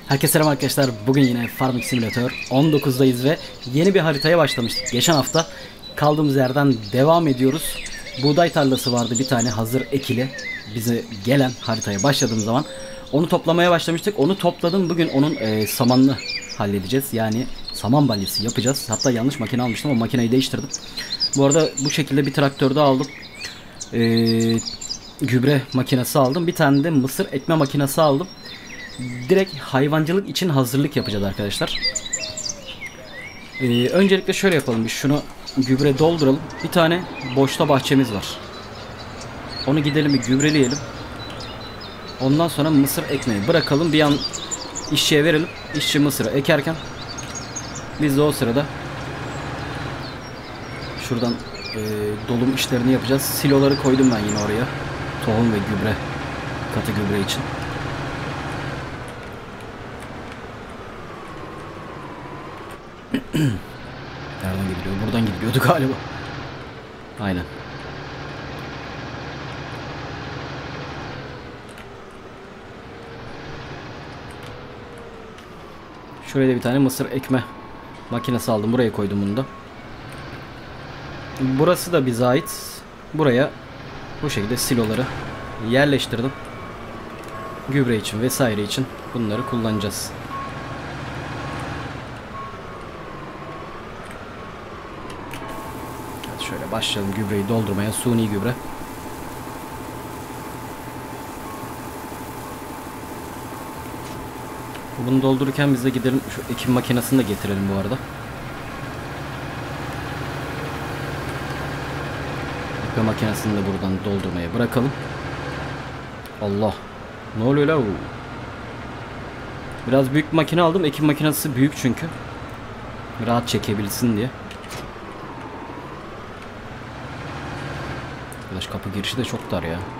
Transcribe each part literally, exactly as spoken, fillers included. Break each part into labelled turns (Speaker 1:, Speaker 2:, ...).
Speaker 1: Herkese selam arkadaşlar. Bugün yine Farming Simulator on dokuzdayız ve yeni bir haritaya başlamıştık. Geçen hafta kaldığımız yerden devam ediyoruz. Buğday tarlası vardı bir tane hazır ekili. Bize gelen haritaya başladığım zaman onu toplamaya başlamıştık. Onu topladım. Bugün onun e, samanını halledeceğiz. Yani saman balyası yapacağız. Hatta yanlış makine almıştım. O makineyi değiştirdim. Bu arada bu şekilde bir traktör de aldım. E, gübre makinesi aldım. Bir tane de mısır ekme makinesi aldım. Direkt hayvancılık için hazırlık yapacağız arkadaşlar. Ee, öncelikle şöyle yapalım. Bir şunu gübre dolduralım. Bir tane boşta bahçemiz var. Onu gidelim bir gübreleyelim. Ondan sonra mısır ekmeği bırakalım. Bir an işçiye verelim. İşçi mısırı ekerken biz de o sırada şuradan e, dolum işlerini yapacağız. Siloları koydum ben yine oraya. Tohum ve gübre, katı gübre için. Nereden gidiyor? Buradan gidiyordu galiba. Aynen. Şuraya da bir tane mısır ekme makinesi aldım. Buraya koydum bunu da. Burası da bize ait. Buraya bu şekilde siloları yerleştirdim. Gübre için vesaire için bunları kullanacağız. Şöyle başlayalım gübreyi doldurmaya. Suni gübre. Bunu doldururken biz de gidelim şu ekim makinesini de getirelim bu arada. Ekim makinesini de buradan doldurmaya bırakalım. Allah. Ne oluyor la bu? Biraz büyük makine aldım. Ekim makinesi büyük çünkü. Rahat çekebilsin diye. Kapı girişi de çok dar ya.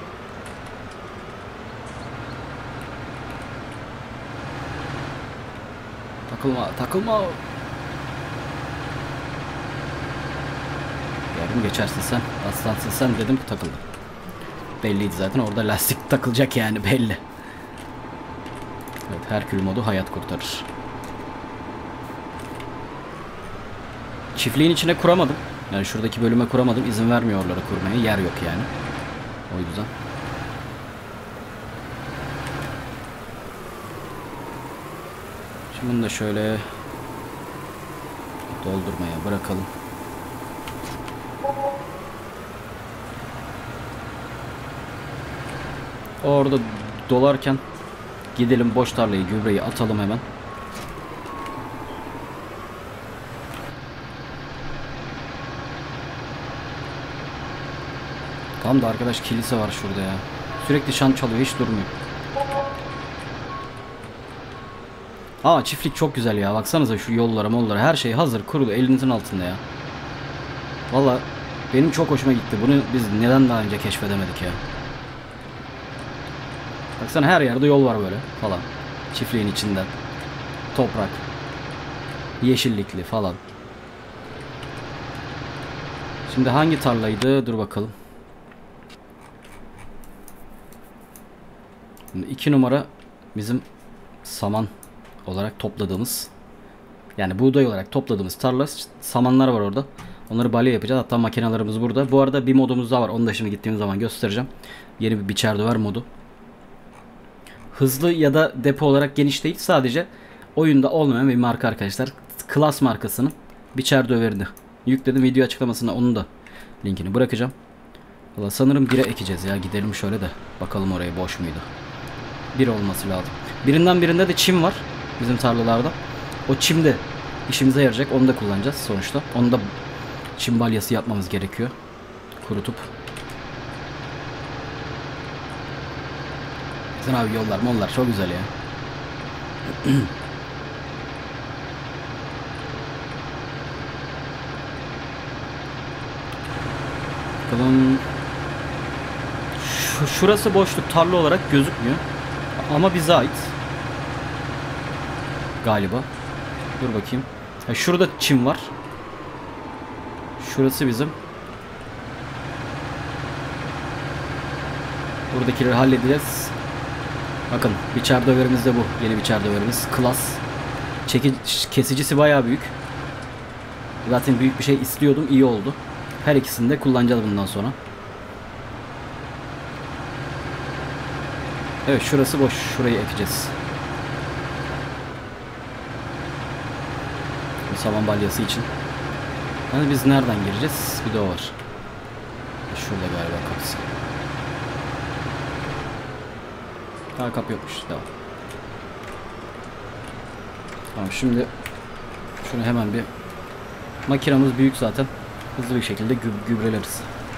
Speaker 1: Takılma, takılma. Yardım geçersin sen. Aslansın sen dedim ki takıldım. Belliydi zaten orada lastik takılacak yani belli. Evet, Herkül modu hayat kurtarır. Çiftliğin içine kuramadım. Yani şuradaki bölüme kuramadım. İzin vermiyorlar kurmaya. Yer yok yani. O yüzden. Şimdi bunu da şöyle doldurmaya bırakalım. Orada dolarken gidelim boş tarlayı, gübreyi atalım hemen. Tam da arkadaş kilise var şurada ya. Sürekli şan çalıyor, hiç durmuyor. Aa, çiftlik çok güzel ya. Baksanıza şu yollara, mollara, her şey hazır, kurulu, elinizin altında ya. Valla benim çok hoşuma gitti. Bunu biz neden daha önce keşfedemedik ya. Baksana her yerde yol var böyle falan. Çiftliğin içinden. Toprak. Yeşillikli falan. Şimdi hangi tarlaydı? Dur bakalım. iki numara bizim saman olarak topladığımız, yani buğday olarak topladığımız tarla, samanlar var orada. Onları balya yapacağız. Hatta makinelerimiz burada. Bu arada bir modumuz daha var. Onu da şimdi gittiğim zaman göstereceğim. Yeni bir biçer döver modu. Hızlı ya da depo olarak geniş değil. Sadece oyunda olmayan bir marka arkadaşlar. Class markasının biçer döverini yükledim. Video açıklamasına onun da linkini bırakacağım. Valla sanırım bire ekeceğiz ya. Gidelim şöyle de bakalım oraya boş muydu. Bir olması lazım. Birinden birinde de çim var bizim tarlalarda. O çim de işimize yarayacak. Onu da kullanacağız sonuçta. Onu da çim balyası yapmamız gerekiyor. Kurutup. Sen abi yollar mollar çok güzel ya. Bakalım. Şu, şurası boşluk, tarla olarak gözükmüyor. Ama bize ait. Galiba. Dur bakayım. Ha, şurada çim var. Şurası bizim. Buradakileri halledeceğiz. Bakın biçer döverimiz de bu. Yeni biçer döverimiz. Klas. Çeki, kesicisi bayağı büyük. Zaten büyük bir şey istiyordum. İyi oldu. Her ikisini de kullanacağız bundan sonra. Evet, şurası boş. Şurayı ekeceğiz. Bu saman balyası için. Yani biz nereden gireceğiz? Bir de o var. Şurada galiba kapısı. Ha, kapı yokmuş. Devam. Tamam, şimdi şunu hemen bir, makinamız büyük zaten. Hızlı bir şekilde gü gübreleriz.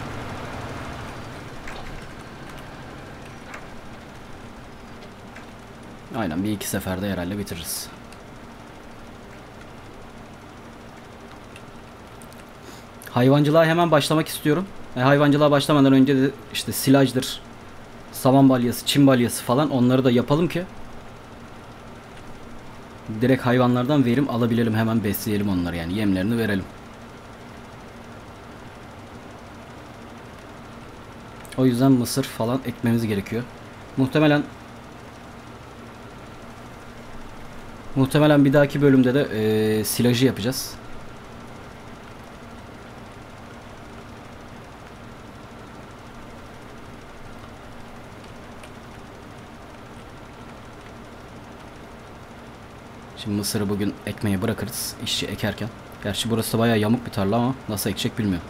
Speaker 1: Aynen, bir iki seferde herhalde bitiririz. Hayvancılığa hemen başlamak istiyorum. E, hayvancılığa başlamadan önce de işte silajdır, saman balyası, çim balyası falan, onları da yapalım ki direkt hayvanlardan verim alabilelim, hemen besleyelim onları, yani yemlerini verelim. O yüzden mısır falan ekmemiz gerekiyor. Muhtemelen Muhtemelen bir dahaki bölümde de e, silajı yapacağız. Şimdi mısırı bugün ekmeye bırakırız, işçi ekerken. Gerçi burası da bayağı yamuk bir tarla ama nasıl ekecek bilmiyorum.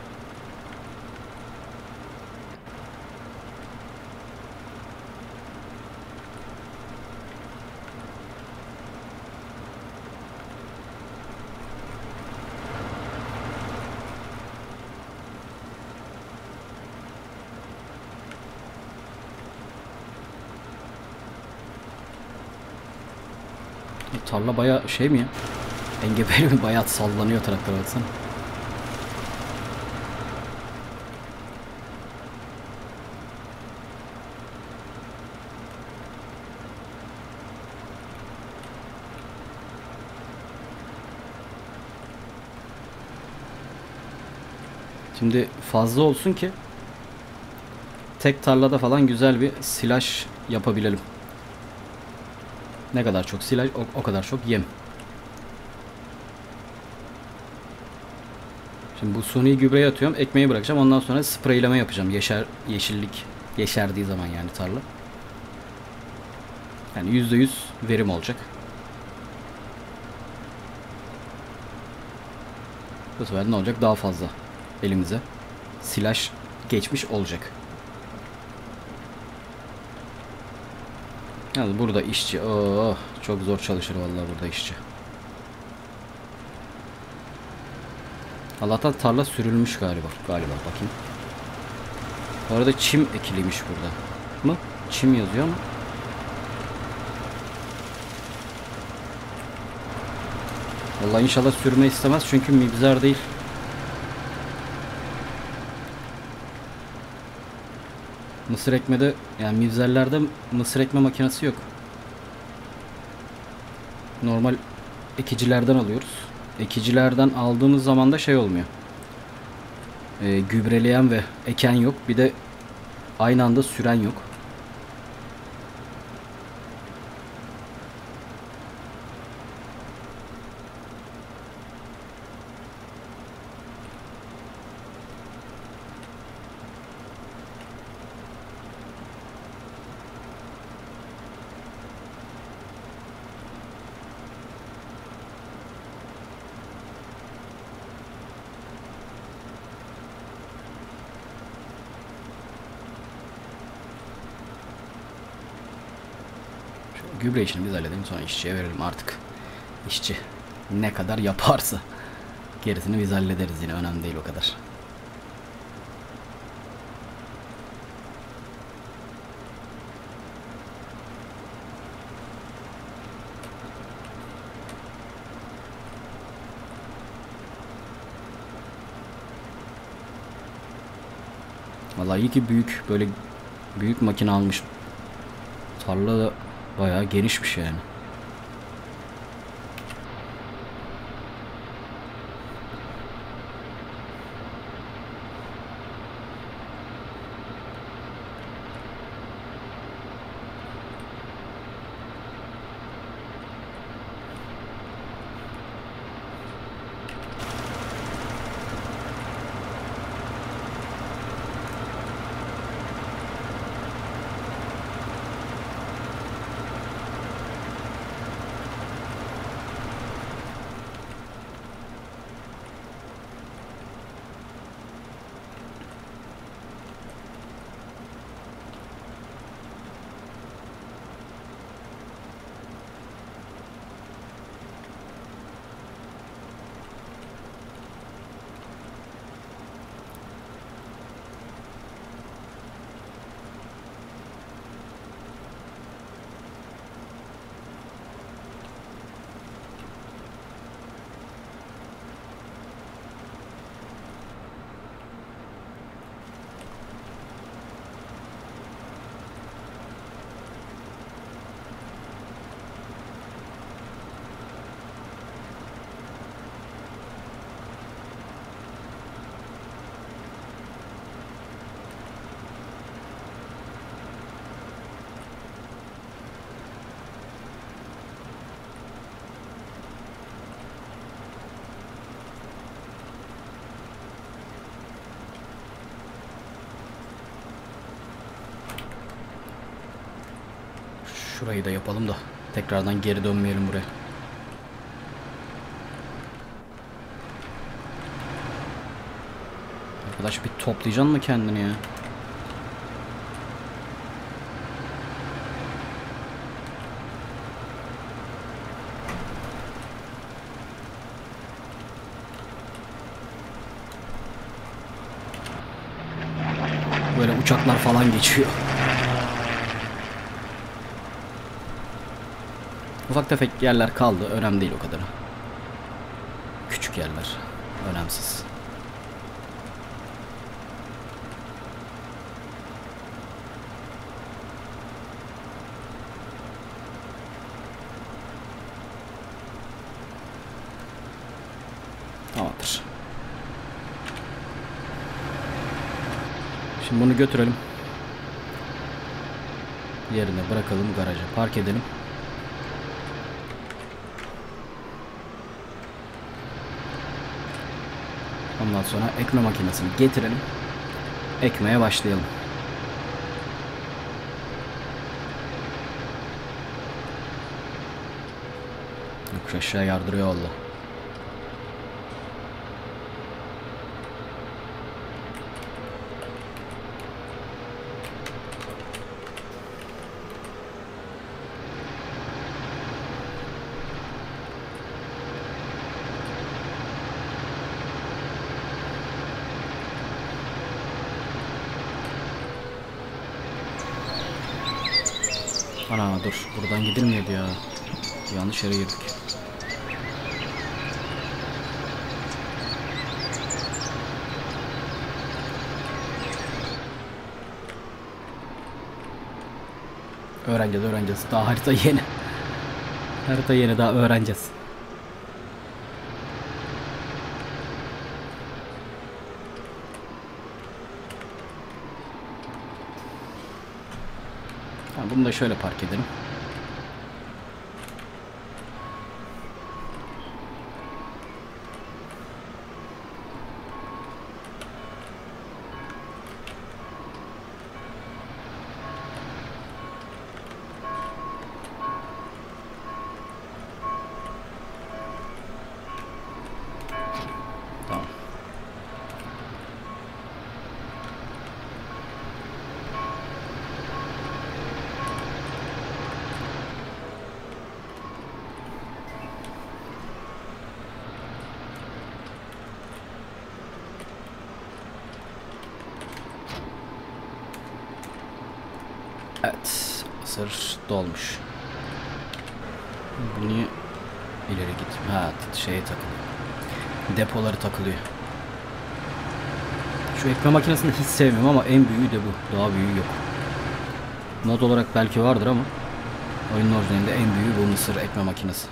Speaker 1: Tarla bayağı şey mi ya? Engebeli mi? Bayağı sallanıyor traktör, baksana. Şimdi fazla olsun ki tek tarlada falan güzel bir silaj yapabilelim. Ne kadar çok silaj o, o kadar çok yem. Şimdi bu suni gübreyi atıyorum, ekmeği bırakacağım, ondan sonra spreyleme yapacağım. Yeşer, yeşillik yeşerdiği zaman yani tarla. Yani yüzde yüz verim olacak. Bu sefer ne olacak? Daha fazla elimize silaj geçmiş olacak. Yani burada işçi, oh, çok zor çalışır vallahi burada işçi. Allah'tan tarla sürülmüş galiba. Galiba bakayım. Bu arada çim ekiliymiş burada. Mı? Çim yazıyor mu? Vallahi inşallah sürme istemez çünkü mibzer değil. Mısır ekmede, yani mibzerlerde mısır ekme makinesi yok. Normal ekicilerden alıyoruz. Ekicilerden aldığımız zaman da şey olmuyor. E, gübreleyen ve eken yok. Bir de aynı anda süren yok. Gübre işini biz halledelim, sonra işçiye verelim artık. İşçi ne kadar yaparsa gerisini biz hallederiz, yine önemli değil o kadar. Vallahi iyi ki büyük, böyle büyük makine almışım. Tarla da bayağı genişmiş yani. Şurayı da yapalım da tekrardan geri dönmeyelim buraya. Arkadaş bir toplayacaksın mı kendini ya? Böyle uçaklar falan geçiyor. Ufak tefek yerler kaldı. Önemli değil o kadar. Küçük yerler. Önemsiz. Tamamdır. Şimdi bunu götürelim. Yerine bırakalım, garaja park edelim. Ondan sonra ekme makinesini getirelim. Ekmeye başlayalım. Yokuş aşağı yardırıyor valla. Ana dur, buradan gidilmiyordu ya. Yanlış yere girdik. Öğreneceğiz öğreneceğiz. Daha harita yeni. Harita yeni, daha öğreneceğiz. Tamam, bunu da şöyle park edelim. Tamam. Evet, sır dolmuş. Bu niye ileri git? Ha, şeye takılıyor. Depoları takılıyor. Şu ekme makinesini hiç sevmiyorum ama en büyüğü de bu. Daha büyüğü yok. Mod olarak belki vardır ama oyunun orijinalinde en büyüğü bu mısır ekme makinesi.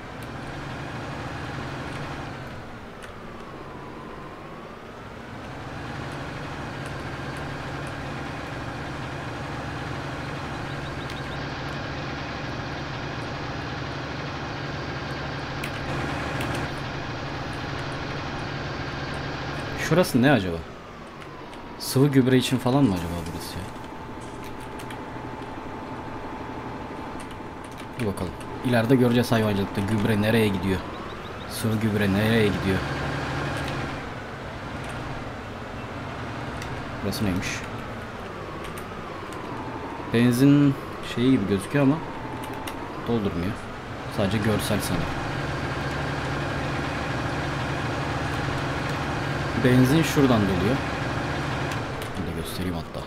Speaker 1: Şurası ne acaba? Sıvı gübre için falan mı acaba burası ya? Bir bakalım. İleride göreceğiz hayvancılıkta gübre nereye gidiyor? Sıvı gübre nereye gidiyor? Burası neymiş? Benzin şeyi gibi gözüküyor ama doldurmuyor. Sadece görsel sanırım. Benzin şuradan doluyor. Bunu da göstereyim hatta.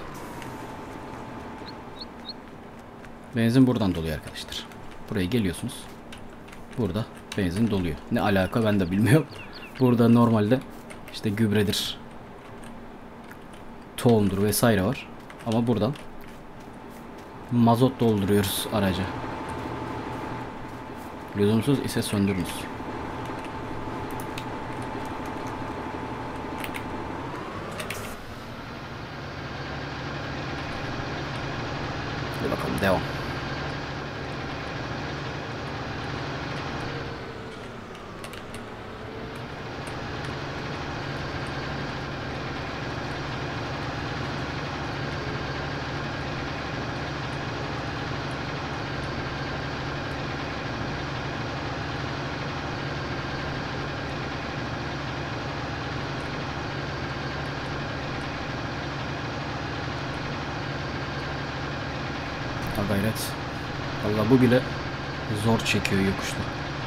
Speaker 1: Benzin buradan doluyor arkadaşlar. Buraya geliyorsunuz. Burada benzin doluyor. Ne alaka ben de bilmiyorum. Burada normalde işte gübredir, tohumdur vesaire var. Ama buradan mazot dolduruyoruz araca. Lüzumsuz ise söndürünüz. Hadi bakalım devam. Ha gayret. Valla bu bile zor çekiyor yokuşta.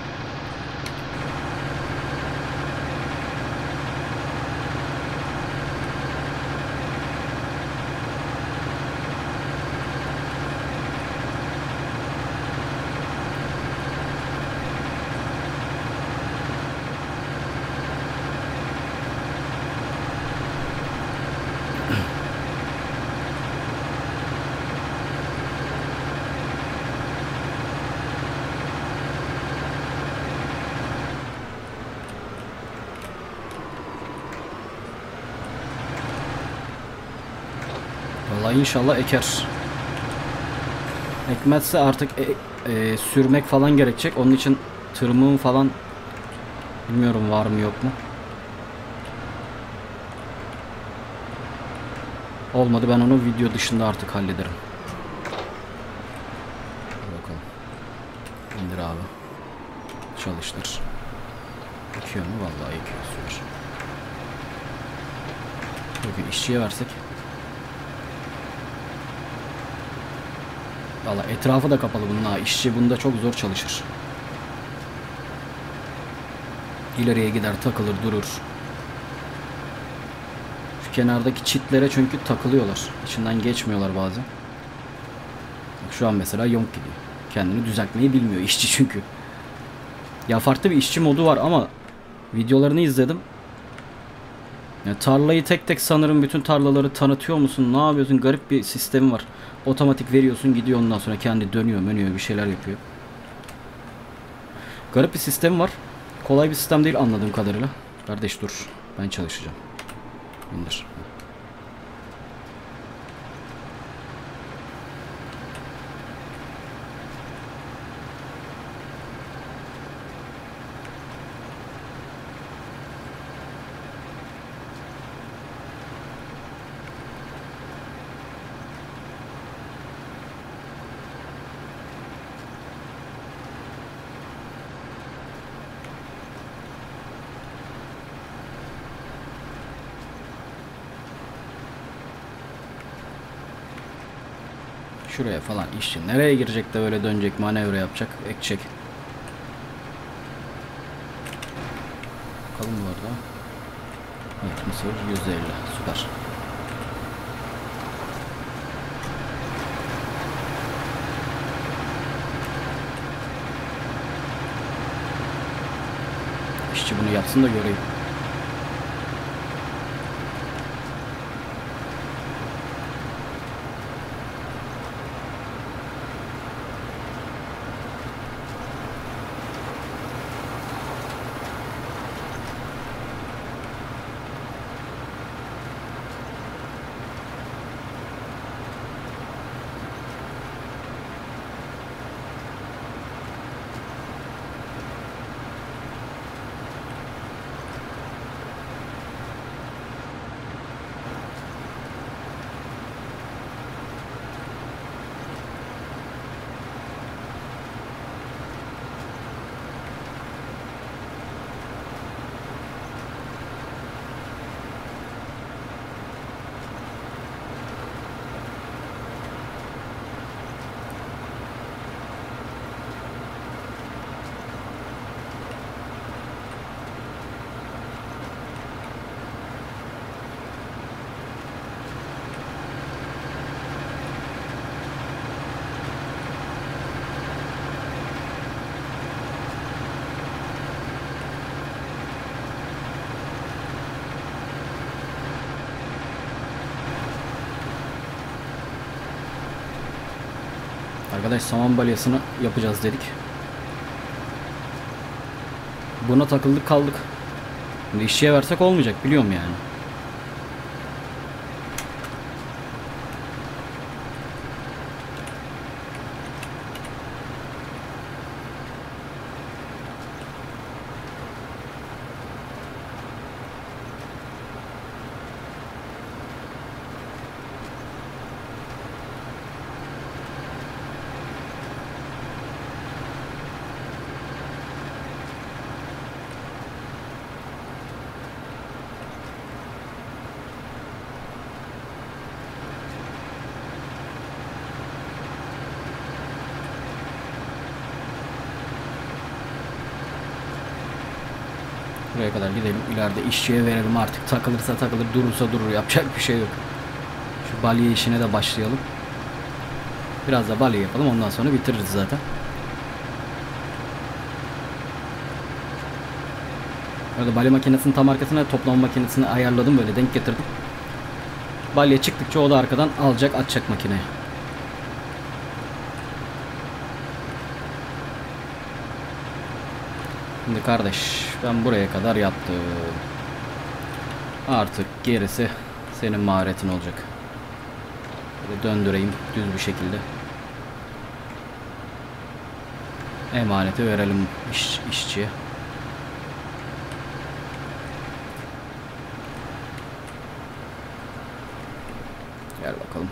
Speaker 1: Vallahi inşallah eker. Ekmezse artık e, e, sürmek falan gerekecek. Onun için tırmığım falan bilmiyorum var mı yok mu. Olmadı ben onu video dışında artık hallederim. Bakalım. İndir abi. Çalıştır. Ekiyor mu? Vallahi ekiyor. Süper. Peki işçiye versek. Valla etrafı da kapalı bunun ha. İşçi bunda çok zor çalışır. İleriye gider takılır durur. Şu kenardaki çitlere çünkü takılıyorlar. İçinden geçmiyorlar bazen. Bak şu an mesela yonk gidiyor. Kendini düzeltmeyi bilmiyor işçi çünkü. Ya farklı bir işçi modu var ama videolarını izledim. Yani tarlayı tek tek sanırım bütün tarlaları tanıtıyor musun? Ne yapıyorsun? Garip bir sistemi var. Otomatik veriyorsun gidiyor ondan sonra kendi dönüyor dönüyor bir şeyler yapıyor. Garip bir sistem var. Kolay bir sistem değil anladığım kadarıyla. Kardeş dur. Ben çalışacağım. İndir. Şuraya falan işçi nereye girecek de böyle dönecek manevra yapacak ekecek. Bakalım bu arada. Evet mısır yüz elli süper. İşçi bunu yapsın da göreyim. Arkadaş saman balyasını yapacağız dedik. Buna takıldık kaldık. Şimdi işçiye versek olmayacak biliyorum yani. Şuraya kadar gidelim. İleride işçiye verelim artık. Takılırsa takılır, durursa durur. Yapacak bir şey yok. Şu balya işine de başlayalım. Biraz da balya yapalım. Ondan sonra bitiririz zaten. Orada balya makinesinin tam arkasına toplama makinesini ayarladım. Böyle denk getirdim. Balya çıktıkça o da arkadan alacak, atacak makineye. Şimdi kardeş, ben buraya kadar yaptım. Artık gerisi senin maharetin olacak. Böyle döndüreyim düz bir şekilde. Emaneti verelim iş, işçiye. Gel bakalım.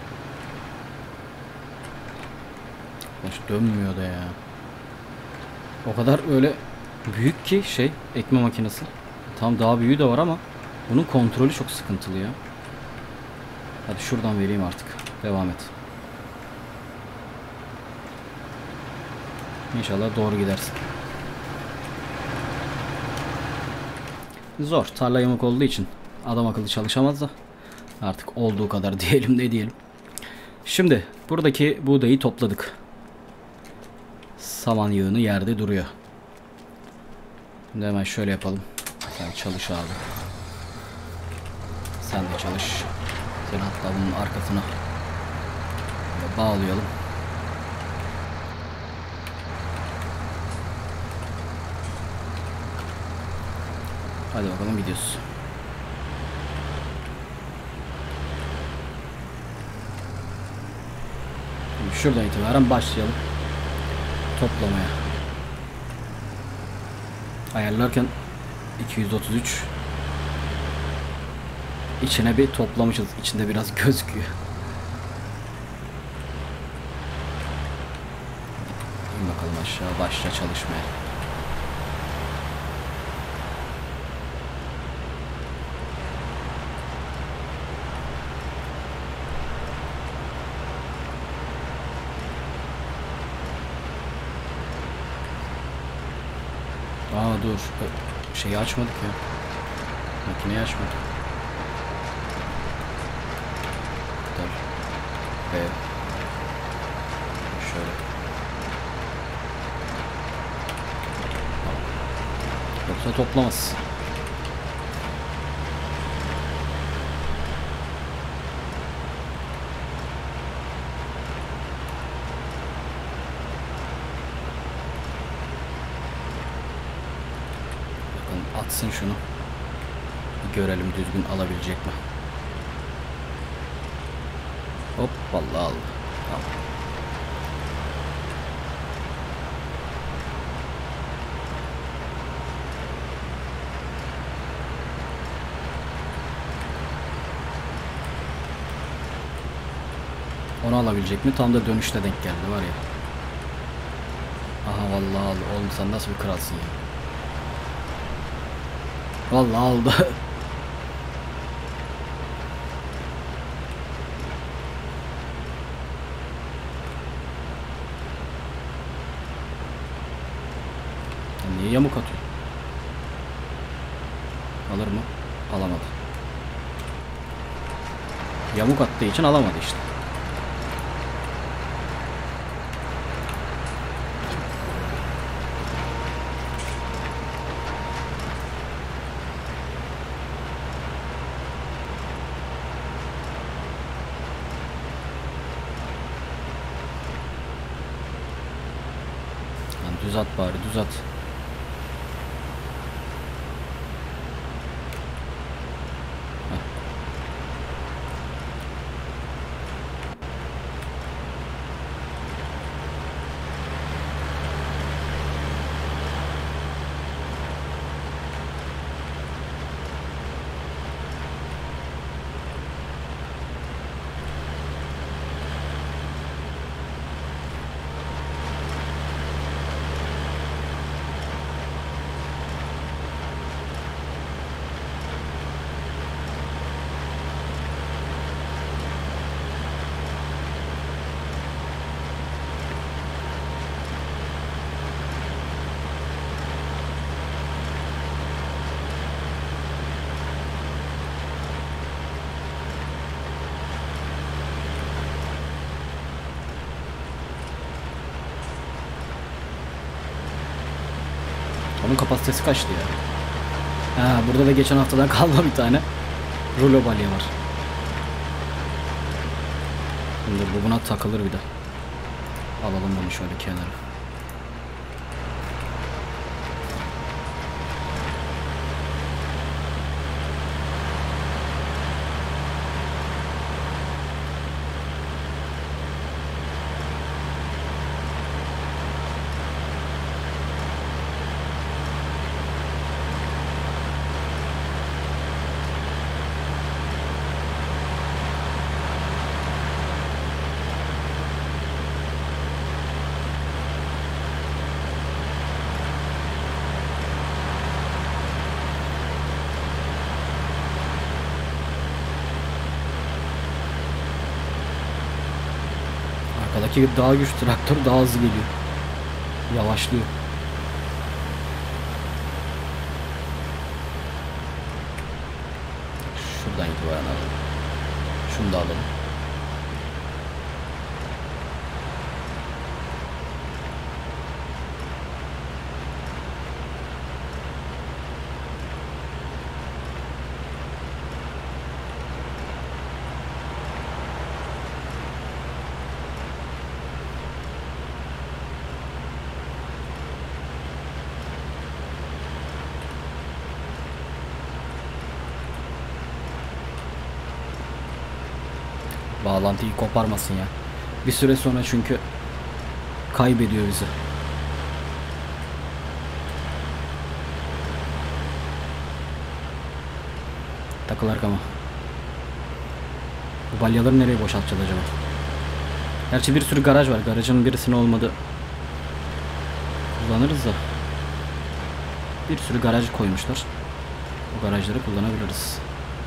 Speaker 1: Hiç dönmüyor da ya. O kadar öyle büyük ki şey, ekme makinesi. Tam daha büyüğü de var ama bunun kontrolü çok sıkıntılı ya. Hadi şuradan vereyim artık. Devam et. İnşallah doğru gidersin. Zor. Tarla yamuk olduğu için adam akıllı çalışamaz da artık olduğu kadar diyelim ne diyelim. Şimdi buradaki buğdayı topladık. Saman yığını yerde duruyor. Şimdi hemen şöyle yapalım. Sen çalış abi. Sen de çalış. Sen hatta bunun arkasına bağlayalım. Hadi bakalım gidiyoruz. Şimdi şuradan itibaren başlayalım toplamaya. Ayarlarken iki yüz otuz üç içine bir toplamışız. İçinde biraz gözüküyor. İn bakalım aşağı, başla çalışmaya. Aa dur. Şeyi açmadık ya. Makineyi açmadık. Dur. Evet. Şöyle. Tamam. Yoksa toplamaz. Atsın şunu. Bir görelim düzgün alabilecek mi? Hop vallahi aldı. Tamam. Onu alabilecek mi? Tam da dönüşte denk geldi var ya. Aha vallahi aldı. Oğlum sen nasıl bir kralsın ya? Vallahi aldı. Niye yamuk atıyor? Alır mı? Alamadı. Yamuk attığı için alamadı işte. Düz at bari, düz at. Heh. Onun kapasitesi kaçtı ya? Ha, burada da geçen haftadan kalma bir tane rulo balya var. Şimdi bu buna takılır bir de. Alalım bunu şöyle kenara. Arkadaki daha güçlü traktör daha hızlı geliyor. Yavaşlıyor. Şuradan itibaren alalım. Şunu da alalım. Bağlantıyı koparmasın ya. Bir süre sonra çünkü kaybediyor bizi. Takılar ama. Bu balyaları nereye boşaltacağız acaba? Gerçi bir sürü garaj var. Garajın birisine olmadı kullanırız da. Bir sürü garaj koymuşlar. Bu garajları kullanabiliriz.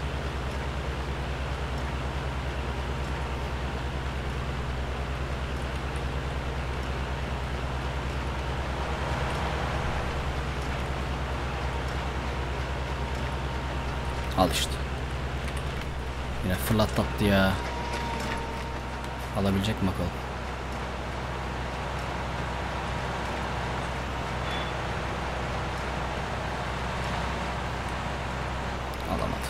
Speaker 1: Al işte. Yine fırlatlattı ya. Alabilecek mi bakalım. Alamadı.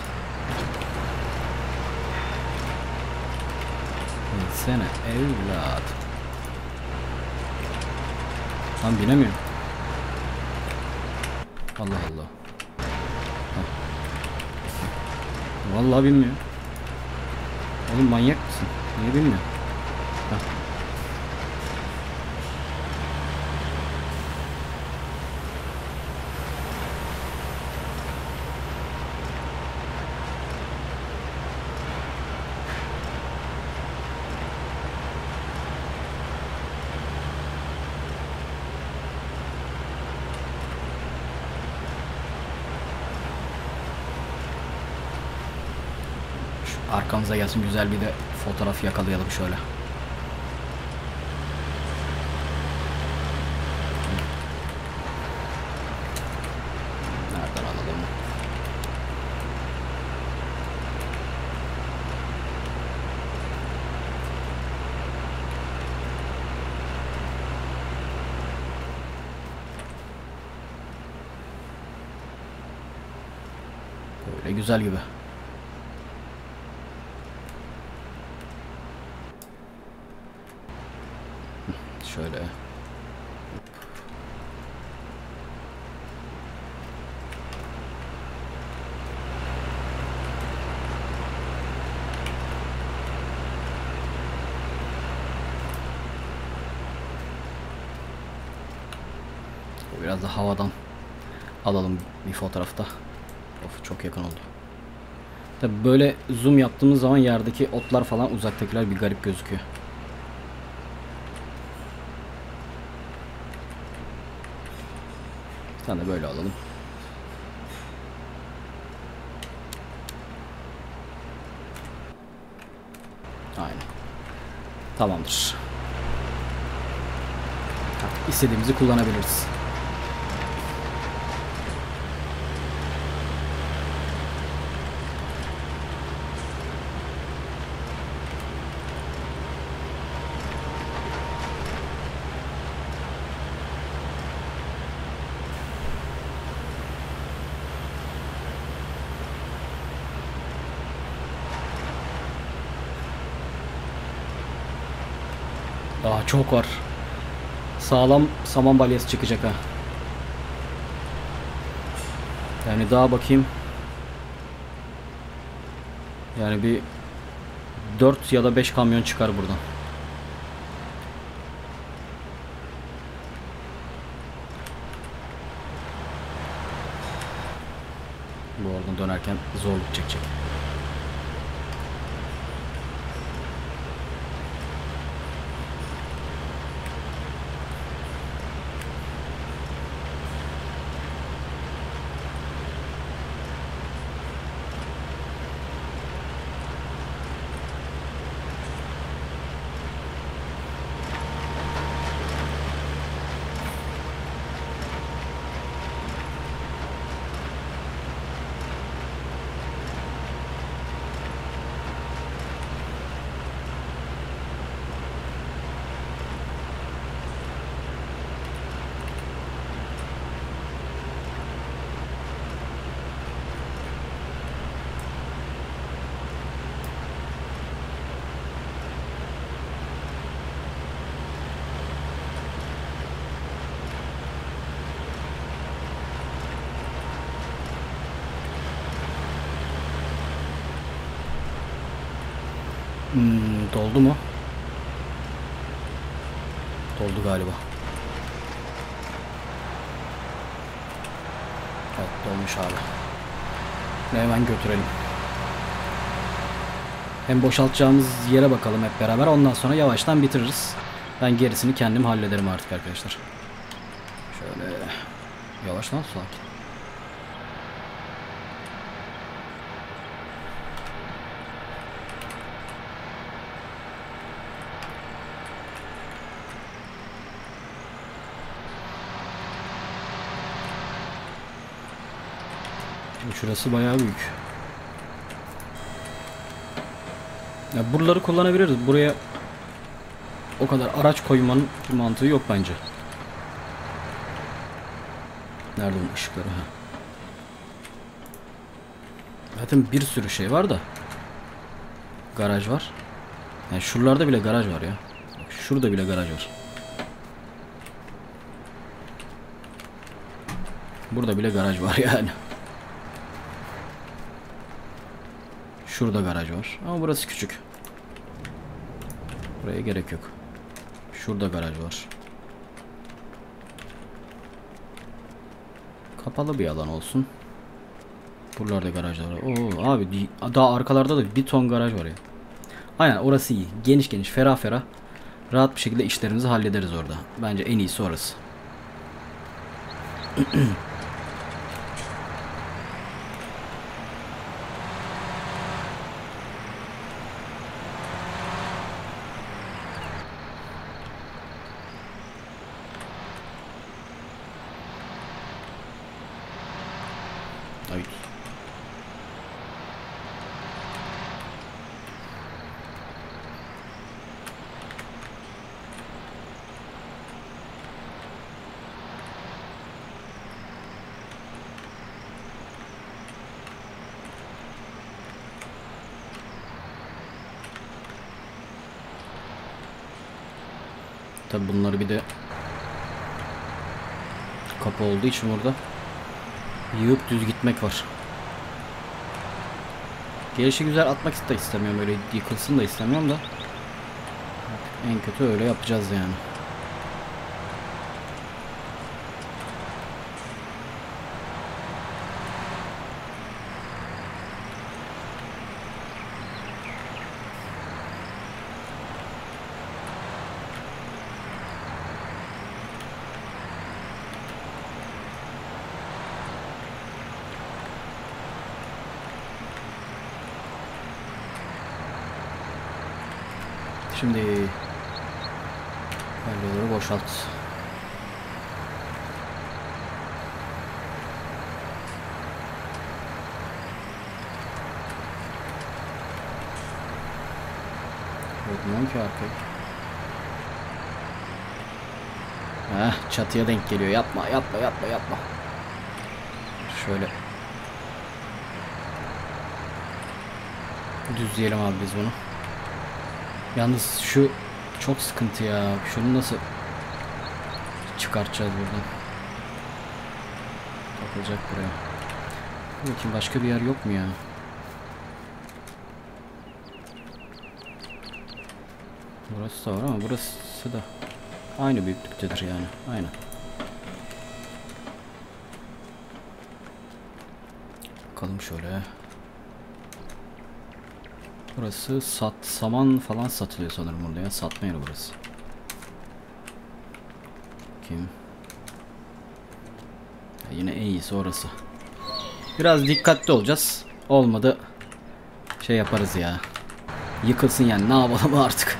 Speaker 1: Gitsene evlat. Tam binemiyorum. Allah Allah. Vallahi bilmiyor. Oğlum manyak mısın? Niye bilmiyor? Heh. Arkamıza gelsin, güzel bir de fotoğraf yakalayalım şöyle. Nereden alalım? Böyle güzel gibi. Şöyle. Biraz da havadan alalım bir fotoğrafta. Of, çok yakın oldu. Tabii böyle zoom yaptığımız zaman yerdeki otlar falan, uzaktakiler bir garip gözüküyor. Bir tane de böyle alalım. Aynen. Tamamdır. Artık istediğimizi kullanabiliriz. Aa, çok var. Sağlam saman balyası çıkacak ha. Yani daha bakayım. Yani bir dört ya da beş kamyon çıkar buradan. Bu arada dönerken zorluk çekecek. Hmm, doldu mu? Doldu galiba. Evet, dolmuş abi. Hemen götürelim. Hem boşaltacağımız yere bakalım hep beraber. Ondan sonra yavaştan bitiririz. Ben gerisini kendim hallederim artık arkadaşlar. Şöyle yavaştan sakin. Şurası bayağı büyük. Ya buraları kullanabiliriz. Buraya o kadar araç koymanın bir mantığı yok bence. Nerede onun ışıkları? Ha. Zaten bir sürü şey var da. Garaj var. Yani şuralarda bile garaj var ya. Şurada bile garaj var. Burada bile garaj var yani. Şurada garaj var. Ama burası küçük. Buraya gerek yok. Şurada garaj var. Kapalı bir alan olsun. Buralarda garajlar var. Oo, abi daha arkalarda da bir ton garaj var ya. Aynen, orası iyi. Geniş geniş, ferah ferah. Rahat bir şekilde işlerimizi hallederiz orada. Bence en iyisi orası. Evet. Tabi bunları bir de kapı olduğu için burada yığıp düz gitmek var. Gelişi güzel atmak da istemiyorum, öyle yıkılsın da istemiyorum da. En kötü öyle yapacağız yani. Şimdi balyaları boşalt. Koydum ki arkaya. Heh, çatıya denk geliyor. Yapma, yapma, yapma, yapma. Şöyle düzleyelim abi biz bunu. Yalnız şu çok sıkıntı ya. Şunu nasıl çıkartacağız buradan? Takılacak buraya. Bakayım başka bir yer yok mu ya? Burası da var ama burası da aynı büyüklüktedir yani. Aynen. Bakalım şöyle. Burası sat, saman falan satılıyor sanırım burada ya. Satma yeri burası. Bakayım. Ya yine en iyisi orası. Biraz dikkatli olacağız. Olmadı şey yaparız ya. Yıkılsın yani, ne yapalım artık.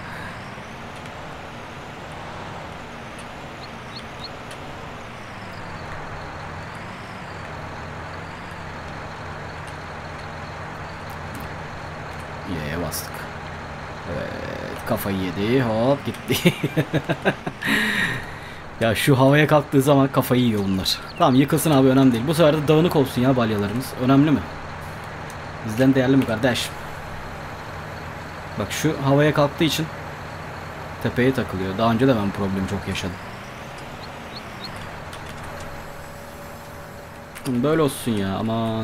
Speaker 1: Y'ye bastık. Evet, kafayı yedi, hop gitti. Ya şu havaya kalktığı zaman kafayı yiyor bunlar. Tamam, yıkılsın abi, önemli değil. Bu sefer de dağınık olsun ya balyalarımız. Önemli mi? Bizden değerli mi kardeş? Bak şu havaya kalktığı için tepeye takılıyor. Daha önce de ben problem çok yaşadım. Böyle olsun ya ama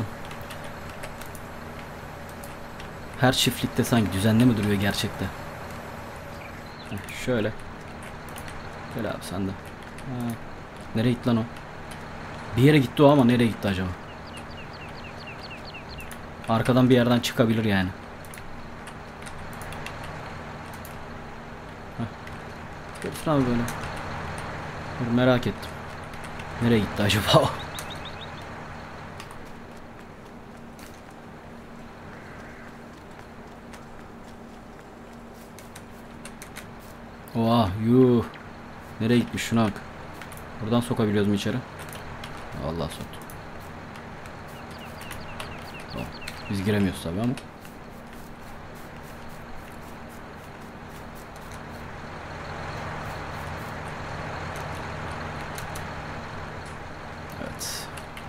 Speaker 1: her çiftlikte sanki düzenli mi duruyor gerçekte? Heh, şöyle. Gel abi sen de. Ha. Nereye gitti lan o? Bir yere gitti o ama nereye gitti acaba? Arkadan bir yerden çıkabilir yani. Heh. Görürsün abi böyle. Dur, merak ettim. Nereye gitti acaba o? Oha yuh. Nereye gitmiş şuna bak. Buradan sokabiliyoruz mu içeri? Vallahi soktu. Oh, biz giremiyoruz tabii ama. Evet.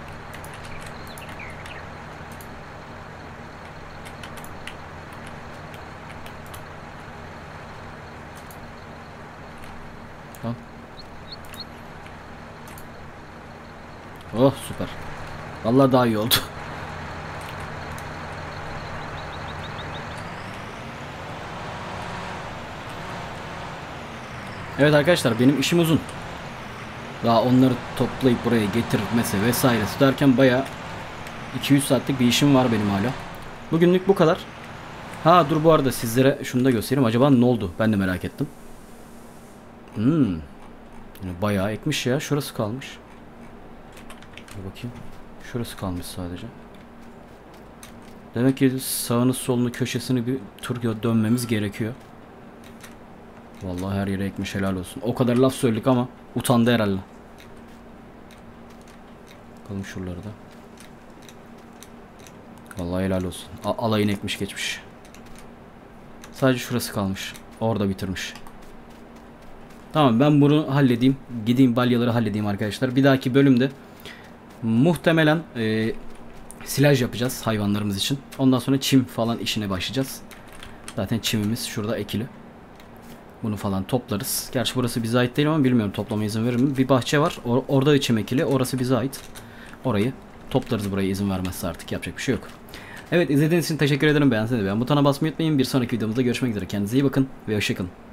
Speaker 1: Tamam. Oh süper. Vallahi daha iyi oldu. Evet arkadaşlar, benim işim uzun. Daha onları toplayıp buraya getirmesi vesairesi derken bayağı iki yüz saatlik bir işim var benim hala. Bugünlük bu kadar. Ha dur, bu arada sizlere şunu da göstereyim. Acaba ne oldu? Ben de merak ettim. Hmm. Bayağı ekmiş ya. Şurası kalmış. Bir bakayım. Şurası kalmış sadece. Demek ki sağını solunu köşesini bir tur dönmemiz gerekiyor. Vallahi her yere ekmiş, helal olsun. O kadar laf söyledik ama utandı herhalde. Bakalım şuraları da. Vallahi helal olsun. A alayını ekmiş geçmiş. Sadece şurası kalmış. Orada bitirmiş. Tamam, ben bunu halledeyim. Gideyim balyaları halledeyim arkadaşlar. Bir dahaki bölümde muhtemelen e, silaj yapacağız hayvanlarımız için. Ondan sonra çim falan işine başlayacağız. Zaten çimimiz şurada ekili. Bunu falan toplarız. Gerçi burası bize ait değil ama bilmiyorum, toplama izin verir mi? Bir bahçe var. Or orada da çim ekili. Orası bize ait. Orayı toplarız, buraya izin vermezse artık yapacak bir şey yok. Evet, izlediğiniz için teşekkür ederim. Beğenseniz beğen butona basmayı unutmayın. Bir sonraki videomuzda görüşmek üzere. Kendinize iyi bakın ve hoşça kalın.